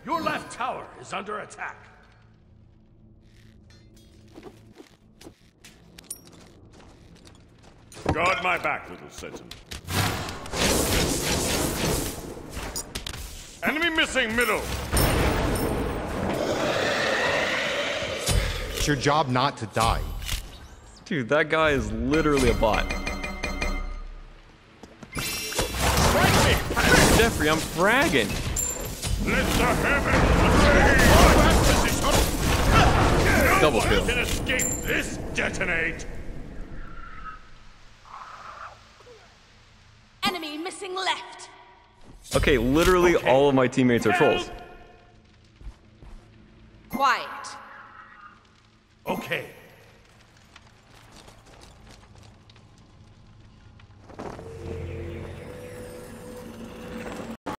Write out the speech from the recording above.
Your left tower is under attack. Guard my back, little sentinel. Enemy missing middle. It's your job not to die. Dude, that guy is literally a bot. Jeffrey, I'm fragging. Let the heavens rain. Double No kill. one can escape this detonate. Enemy missing left. Okay, literally all of my teammates are trolls. Quiet. Okay,